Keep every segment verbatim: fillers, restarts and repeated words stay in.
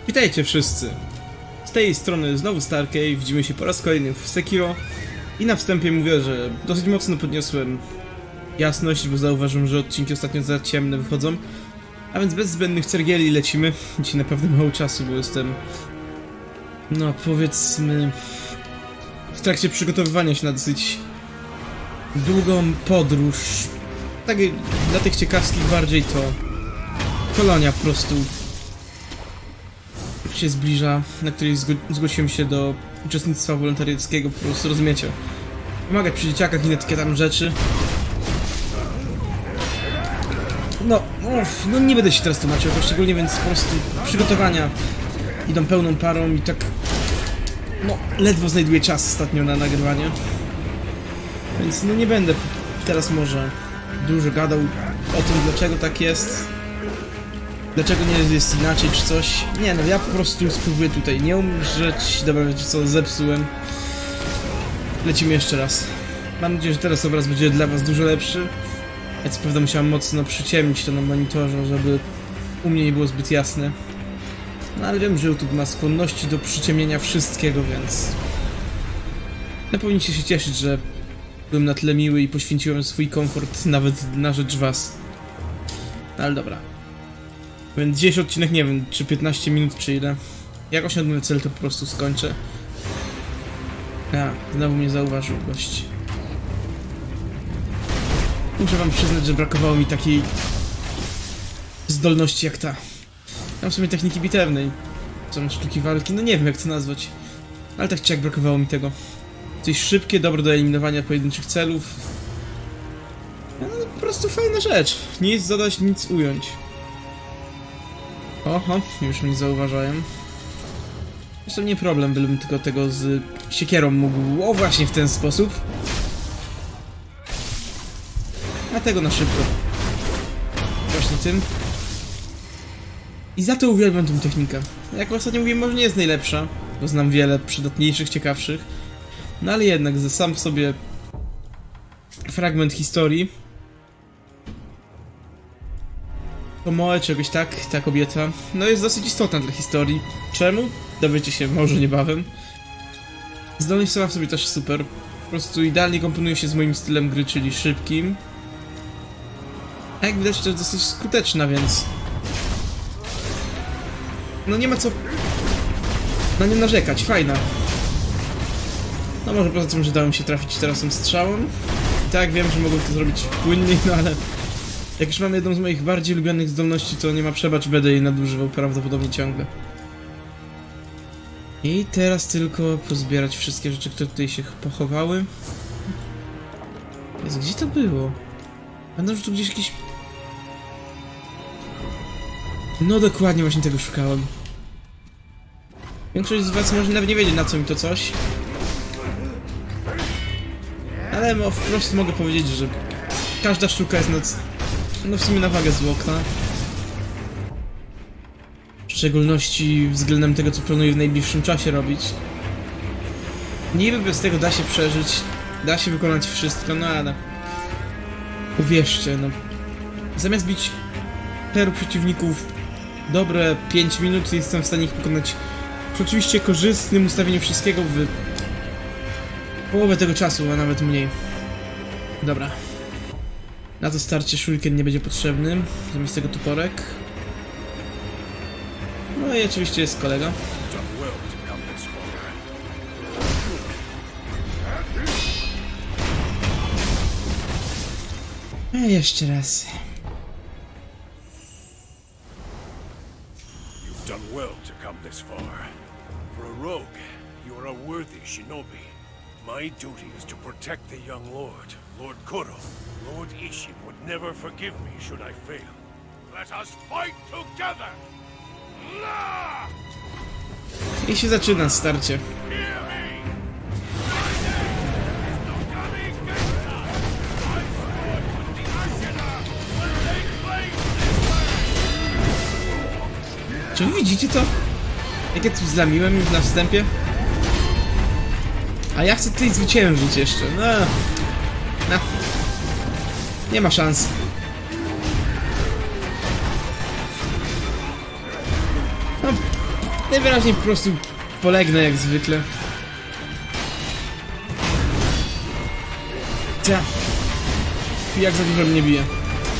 Witajcie wszyscy! Z tej strony znowu Starkey, widzimy się po raz kolejny w Sekiro i na wstępie mówię, że dosyć mocno podniosłem jasność, bo zauważyłem, że odcinki ostatnio za ciemne wychodzą. A więc bez zbędnych cergieli lecimy. Dzisiaj naprawdę mało czasu, bo jestem, no powiedzmy, w trakcie przygotowywania się na dosyć długą podróż. Tak dla tych ciekawskich bardziej to kolonia po prostu się zbliża, na której zgo zgłosiłem się do uczestnictwa wolontariackiego, po prostu rozumiecie. Pomagać przy dzieciakach i na takie tam rzeczy. No, uff, no nie będę się teraz tłumaczył, szczególnie, więc po prostu przygotowania idą pełną parą i tak, no, ledwo znajduję czas ostatnio na nagrywanie. Więc no nie będę teraz może dużo gadał o tym, dlaczego tak jest. Dlaczego nie jest inaczej, czy coś? Nie no, ja po prostu spróbuję tutaj nie umrzeć. Dobra, wiecie co, zepsułem. Lecimy jeszcze raz. Mam nadzieję, że teraz obraz będzie dla was dużo lepszy. Ja co prawda musiałem mocno przyciemnić to na monitorze, żeby u mnie nie było zbyt jasne. No ale wiem, że YouTube ma skłonności do przyciemnienia wszystkiego, więc... no powinniście się cieszyć, że byłem na tyle miły i poświęciłem swój komfort nawet na rzecz was. No ale dobra. Więc dzisiejszy odcinek, nie wiem, czy piętnaście minut, czy ile. Jak osiągnę cel, to po prostu skończę. A, znowu mnie zauważył gość. Muszę wam przyznać, że brakowało mi takiej zdolności jak ta. Mam w sumie techniki bitewnej. Są sztuki walki, no nie wiem jak to nazwać. Ale tak czy jak brakowało mi tego. Coś szybkie, dobre do eliminowania pojedynczych celów. No, po prostu fajna rzecz. Nic zadać, nic ująć. Oho, już mnie zauważają. Zresztą nie problem, bym tylko tego z siekierą mógł... o, właśnie w ten sposób. A tego na szybko. Właśnie tym. I za to uwielbiam tę technikę. Jak ostatnio mówiłem, może nie jest najlepsza, bo znam wiele przydatniejszych, ciekawszych. No ale jednak, za sam w sobie fragment historii. Tomoe, czegoś tak, ta kobieta, no jest dosyć istotna dla historii. Czemu? Dowiecie się może niebawem. Zdolność sama w sobie też super. Po prostu idealnie komponuje się z moim stylem gry, czyli szybkim. A jak widać, to jest dosyć skuteczna, więc... no nie ma co na nią narzekać, fajna. No może poza tym, że dało mi się trafić teraz tym strzałem. I tak, wiem, że mogłem to zrobić płynniej, no ale... jak już mam jedną z moich bardziej ulubionych zdolności, to nie ma przebacz, będę jej nadużywał prawdopodobnie ciągle. I teraz tylko pozbierać wszystkie rzeczy, które tutaj się pochowały. Jezu, gdzie to było? Pamiętam, że tu gdzieś jakieś... no dokładnie, właśnie tego szukałem. Większość z was może nawet nie wiedzieć, na co mi to coś. Ale no, wprost mogę powiedzieć, że każda sztuka jest noc... no w sumie na wagę złota. W szczególności względem tego, co planuję w najbliższym czasie robić. Niby bez tego da się przeżyć, da się wykonać wszystko, no ale... uwierzcie, no... zamiast bić paru przeciwników dobre pięć minut, jestem w stanie ich pokonać przy oczywiście korzystnym ustawieniu wszystkiego w połowę tego czasu, a nawet mniej. Dobra. Na to starcie shuriken nie będzie potrzebny, zamiast tego toporek. No i oczywiście jest kolega. A jeszcze raz. You've done well to come this far. For a rogue, you are a worthy shinobi. My duty is to protect the young lord, Lord Kuro. Lord Ishin would never forgive me should I fail. Let us fight together! La! I się zaczyna starcie. Czy wy widzicie to? Jak ja tu zlamiłem już na wstępie? A ja chcę tutaj zwyciężyć jeszcze. No. No. Nie ma szans. No, Najwyraźniej po prostu polegnę jak zwykle. Cia. Jak za dużo mnie bije.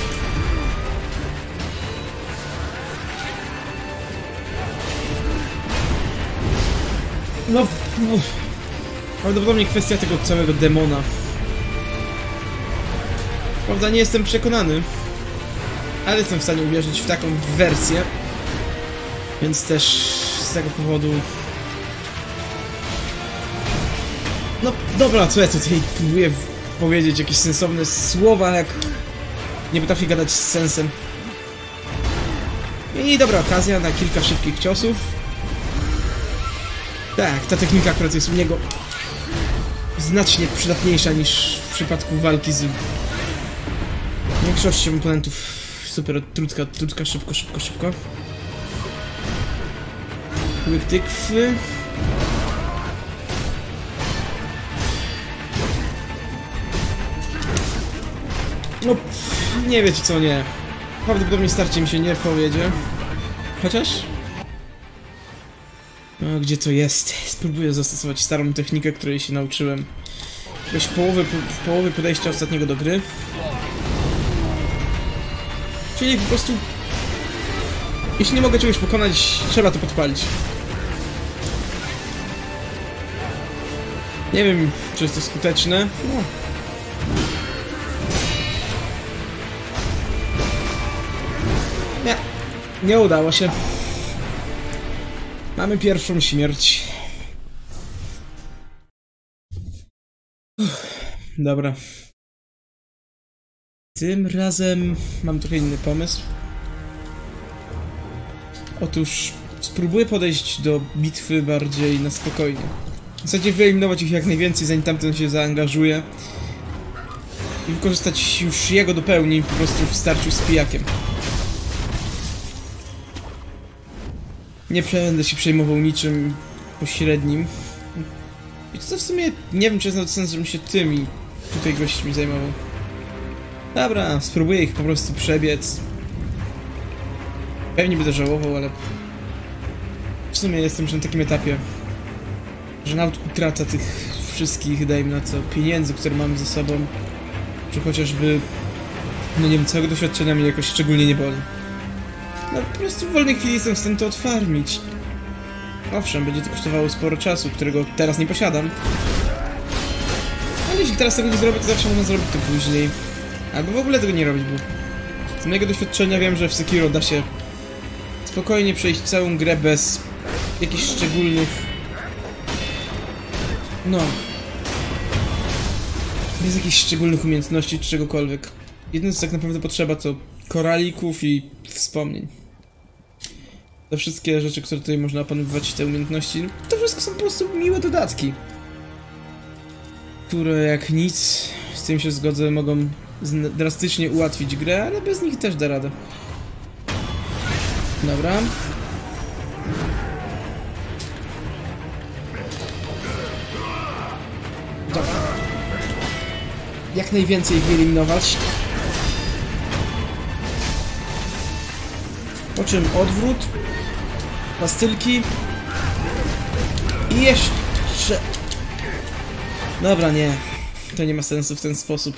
No, uff. Prawdopodobnie kwestia tego całego demona. Prawda, nie jestem przekonany, ale jestem w stanie uwierzyć w taką wersję. Więc też z tego powodu... No dobra, co ja tutaj próbuję powiedzieć jakieś sensowne słowa, jak nie potrafię gadać z sensem. I dobra okazja na kilka szybkich ciosów. Tak, ta technika akurat jest u niego znacznie przydatniejsza niż w przypadku walki z większością oponentów. Super, trutka, trutka, szybko, szybko, szybko. Łyk tykwy. No, nie wiecie co, nie. Prawdopodobnie starcie mi się nie powiedzie. Chociaż... No, gdzie to jest? Spróbuję zastosować starą technikę, której się nauczyłem. Jakoś w połowie, w połowie podejścia ostatniego do gry. Czyli po prostu... Jeśli nie mogę czegoś pokonać, trzeba to podpalić. Nie wiem, czy jest to skuteczne. No. Nie, nie udało się. Mamy pierwszą śmierć. Uff, dobra. Tym razem mam trochę inny pomysł. Otóż spróbuję podejść do bitwy bardziej na spokojnie. W zasadzie wyeliminować ich jak najwięcej, zanim tamten się zaangażuje. I wykorzystać już jego do pełni po prostu w starciu z pijakiem. Nie będę się przejmował niczym pośrednim. I co w sumie nie wiem, czy jest nawet sens, żebym się tymi tutaj gośćmi zajmował. Dobra, spróbuję ich po prostu przebiec. Pewnie będę żałował, ale w sumie jestem już na takim etapie, że nawet utrata tych wszystkich, dajmy na co, pieniędzy, które mam ze sobą, czy chociażby, no nie wiem, całego doświadczenia mnie jakoś szczególnie nie boli. No po prostu w wolnej chwili jestem w stanie to odfarmić. Owszem, będzie to kosztowało sporo czasu, którego teraz nie posiadam. Ale jeśli teraz tego nie zrobię, to zawsze można zrobić to później. Albo w ogóle tego nie robić, bo z mojego doświadczenia wiem, że w Sekiro da się spokojnie przejść całą grę bez jakichś szczególnych... No... Bez jakichś szczególnych umiejętności czy czegokolwiek. Jedyne co tak naprawdę potrzeba to koralików i wspomnień. Te wszystkie rzeczy, które tutaj można opanowywać, te umiejętności, to wszystko są po prostu miłe dodatki. Które jak nic, z tym się zgodzę, mogą drastycznie ułatwić grę, ale bez nich też da radę. Dobra. Dobra. Jak najwięcej wyeliminować. Po czym odwrót. Pastylki. I jeszcze... Dobra, nie. To nie ma sensu w ten sposób.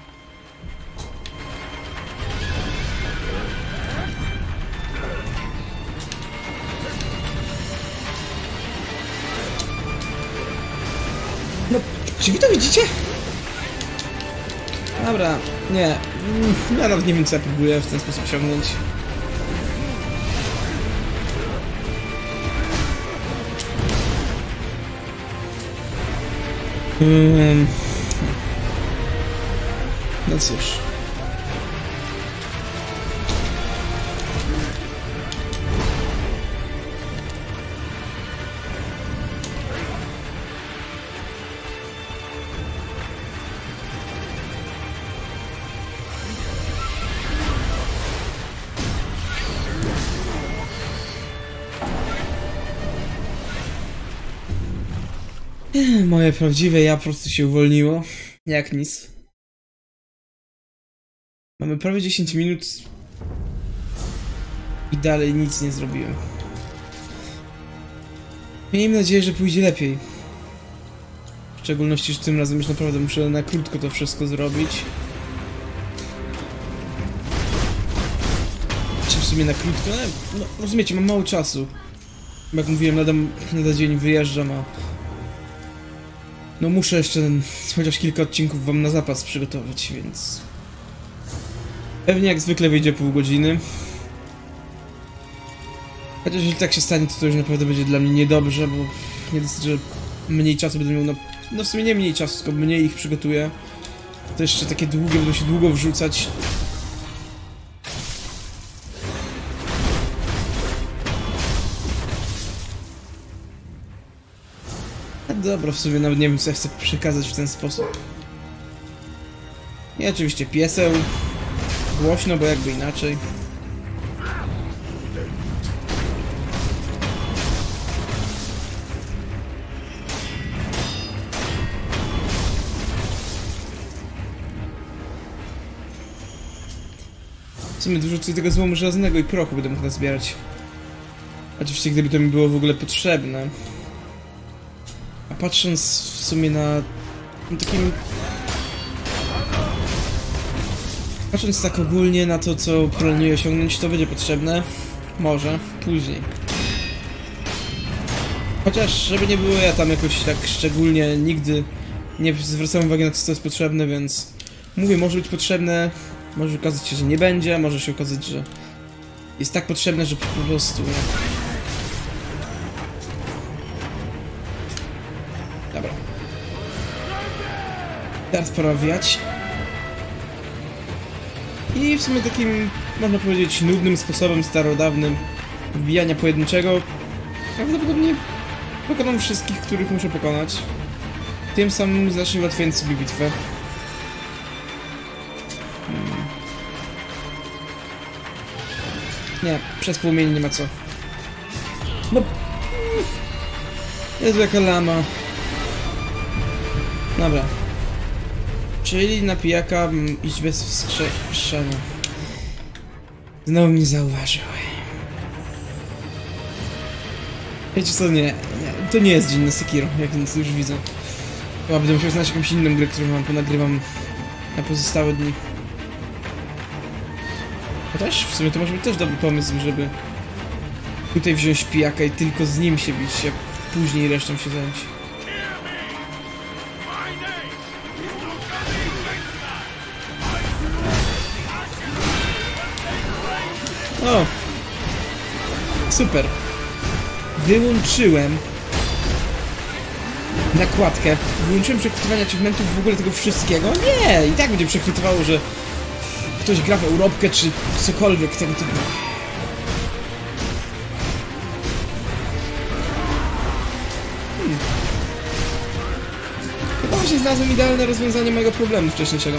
No, czy wy to widzicie? Dobra, nie. Ja nawet nie wiem, co ja próbuję w ten sposób osiągnąć. Hmm. No cóż. Moje prawdziwe ja po prostu się uwolniło. Jak nic. Mamy prawie dziesięć minut i dalej nic nie zrobiłem. Miejmy nadzieję, że pójdzie lepiej. W szczególności, że tym razem już naprawdę muszę na krótko to wszystko zrobić. Czy w sumie na krótko? No, rozumiecie, mam mało czasu. Jak mówiłem, lada, lada dzień wyjeżdżam, a... No muszę jeszcze chociaż kilka odcinków wam na zapas przygotować, więc... Pewnie jak zwykle wyjdzie pół godziny. Chociaż jeżeli tak się stanie, to to już naprawdę będzie dla mnie niedobrze, bo nie dosyć, że mniej czasu będę miał na... No w sumie nie mniej czasu, tylko mniej ich przygotuję. To jeszcze takie długie, będą się długo wrzucać. A dobra, w sumie nawet nie wiem, co ja chcę przekazać w ten sposób. I oczywiście pieseł. Głośno, bo jakby inaczej. W sumie dużo tego złomu żelaznego i prochu będę mógł nazbierać. Oczywiście gdyby to mi było w ogóle potrzebne. A patrząc w sumie na... na takim... Patrząc tak ogólnie na to, co planuję osiągnąć, to będzie potrzebne. Może, później. Chociaż, żeby nie było, ja tam jakoś tak szczególnie nigdy nie zwracałem uwagi na to, co jest potrzebne, więc... Mówię, może być potrzebne, może okazać się, że nie będzie, może się okazać, że... Jest tak potrzebne, że po prostu... Dobra. Teraz pora wijać. I w sumie takim, można powiedzieć, nudnym sposobem starodawnym wbijania pojedynczego prawdopodobnie pokonam wszystkich, których muszę pokonać. Tym samym znacznie ułatwiając sobie bitwę. Hmm. Nie, przez płomień nie ma co. No... Jest jaka lama. Dobra. Czyli na pijaka iść bez wskrzeszenia. Znowu mnie zauważył. Wiecie co, nie, nie. To nie jest dzień na Sekiro, jak nic już widzę. Chyba będę musiał znaleźć jakąś inną grę, którą wam ponagrywam na pozostałe dni. Chociaż w sumie to może być też dobry pomysł, żeby tutaj wziąć pijaka i tylko z nim się bić, a później resztą się zająć. O! Super! Wyłączyłem nakładkę. Wyłączyłem przekrytywanie achievementów, w ogóle tego wszystkiego. Nie! I tak będzie przekrytywało, że ktoś gra w Europkę, czy cokolwiek tego typu. Hmm. Chyba właśnie znalazłem idealne rozwiązanie mojego problemu wcześniejszego.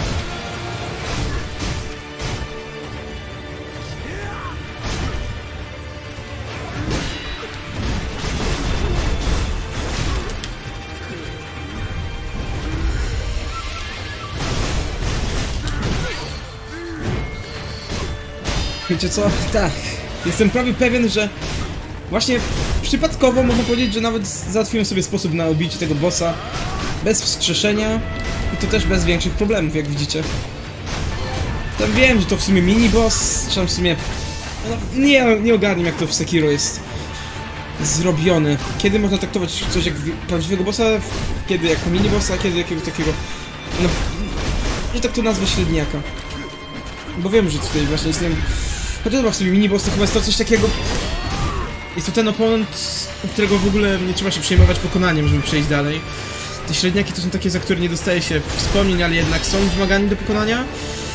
Wiecie co? Tak. Jestem prawie pewien, że właśnie przypadkowo można powiedzieć, że nawet załatwiłem sobie sposób na ubicie tego bossa bez wskrzeszenia i to też bez większych problemów, jak widzicie. Tam wiem, że to w sumie mini-boss, czy tam w sumie... No, nie, nie ogarniam, jak to w Sekiro jest zrobione. Kiedy można traktować coś jak prawdziwego bossa, kiedy jako mini-bossa, kiedy jakiegoś takiego... No, że tak to nazwę średniaka. Bo wiem, że tutaj właśnie jestem... Chociaż chyba w sobie mini-boss to chyba jest to coś takiego... Jest to ten oponent, u którego w ogóle nie trzeba się przejmować pokonaniem, żeby przejść dalej. Te średniaki to są takie, za które nie dostaje się wspomnień, ale jednak są wymagani do pokonania.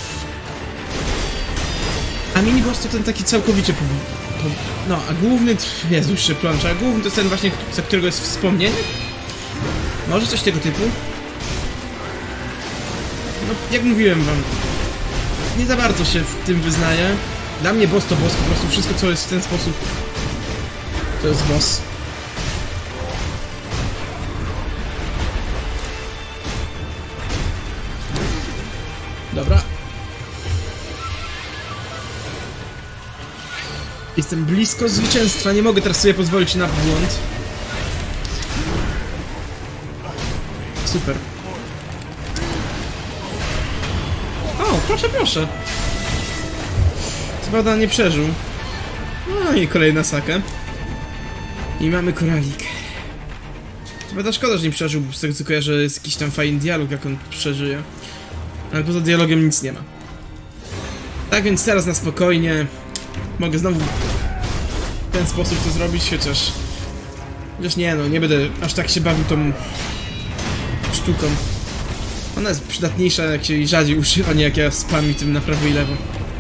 A mini-boss to ten taki całkowicie... Po... Po... No, a główny... Jezu, już się plączę. A główny to jest ten właśnie, za którego jest wspomnienie. Może coś tego typu. No, jak mówiłem wam, nie za bardzo się w tym wyznaję. Dla mnie boss to boss, po prostu wszystko, co jest w ten sposób, to jest boss. Dobra. Jestem blisko zwycięstwa, nie mogę teraz sobie pozwolić na błąd. Super. O, proszę, proszę. Co prawda nie przeżył. No i kolejna saka. I mamy koralik. Co prawda szkoda, że nie przeżył, bo z tego co kojarzę jest jakiś tam fajny dialog, jak on przeżyje. Ale poza dialogiem nic nie ma. Tak więc teraz na spokojnie mogę znowu w ten sposób to zrobić, chociaż... Chociaż nie no, nie będę aż tak się bawił tą sztuką. Ona jest przydatniejsza, jak się jej rzadziej używa, nie jak ja spam i tym na prawo i lewo.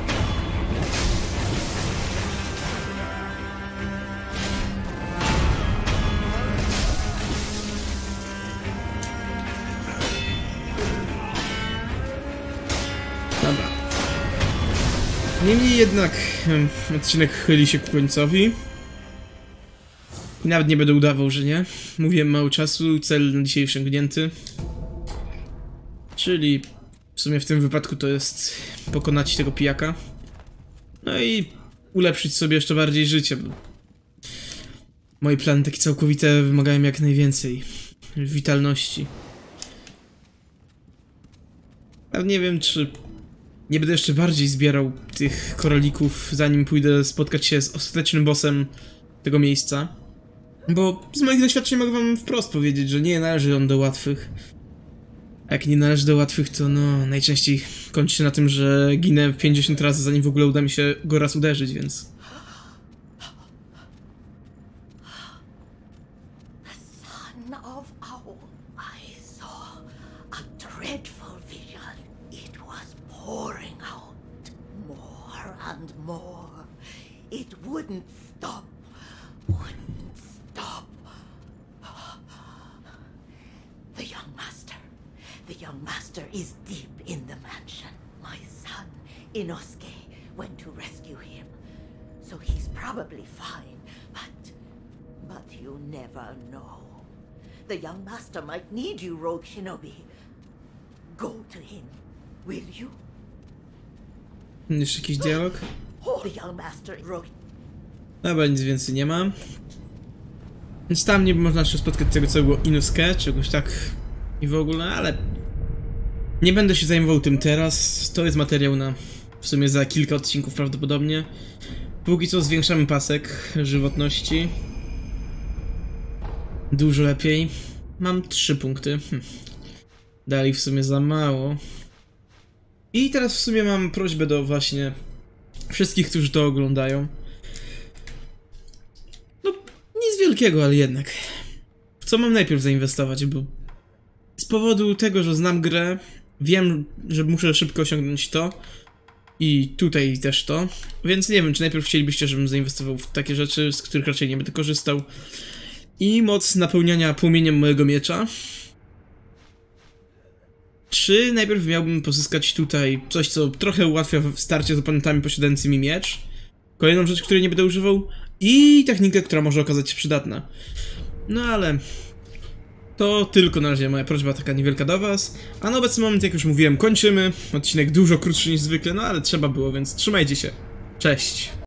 Dobra. Niemniej jednak hmm, odcinek chyli się ku końcowi. I nawet nie będę udawał, że nie. Mówiłem mało czasu, cel na dzisiaj osiągnięty. Czyli w sumie w tym wypadku to jest pokonać tego pijaka. No i ulepszyć sobie jeszcze bardziej życie. Bo moje plany takie całkowite wymagają jak najwięcej witalności. Ale nie wiem, czy nie będę jeszcze bardziej zbierał tych koralików, zanim pójdę spotkać się z ostatecznym bossem tego miejsca. Bo z moich doświadczeń mogę wam wprost powiedzieć, że nie należy on do łatwych. A jak nie należy do łatwych, to no najczęściej kończy się na tym, że ginę pięćdziesiąt razy, zanim w ogóle uda mi się go raz uderzyć, więc... The young master. The young master is deep in the mansion. My son, Inosuke, went to rescue him. So he's probably fine, but... But you never know. The young master might need you, Rogue Shinobi. Go to him, will you? Jeszcze jakiś dialog? The young master, Rogue... Dobra, nic więcej nie ma. Więc tam nie można jeszcze spotkać tego całego Inosuke, czegoś tak i w ogóle, ale nie będę się zajmował tym teraz. To jest materiał na w sumie za kilka odcinków prawdopodobnie. Póki co zwiększamy pasek żywotności. Dużo lepiej. Mam trzy punkty. Hm. Dalej w sumie za mało. I teraz w sumie mam prośbę do właśnie wszystkich, którzy to oglądają. Nic wielkiego, ale jednak. W co mam najpierw zainwestować, bo z powodu tego, że znam grę, wiem, że muszę szybko osiągnąć to i tutaj też to, więc nie wiem, czy najpierw chcielibyście, żebym zainwestował w takie rzeczy, z których raczej nie będę korzystał, i moc napełniania płomieniem mojego miecza, czy najpierw miałbym pozyskać tutaj coś, co trochę ułatwia starcie z oponentami posiadającymi miecz, kolejną rzecz, której nie będę używał, i technikę, która może okazać się przydatna. No ale... to tylko na razie moja prośba taka niewielka do was. A na obecny moment, jak już mówiłem, kończymy. Odcinek dużo krótszy niż zwykle, no ale trzeba było, więc trzymajcie się. Cześć!